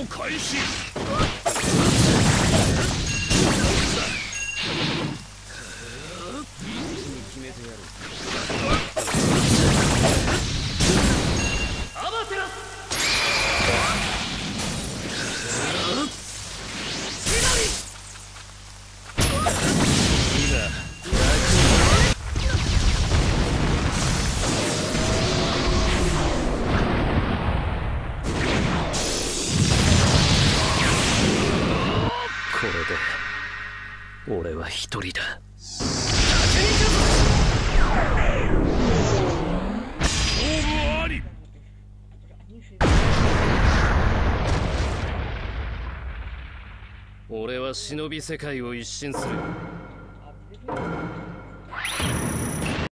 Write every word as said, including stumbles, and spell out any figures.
を開始。決めてやる。アマテラス。これで俺は一人だ。勝負あり。俺は忍び世界を一新する。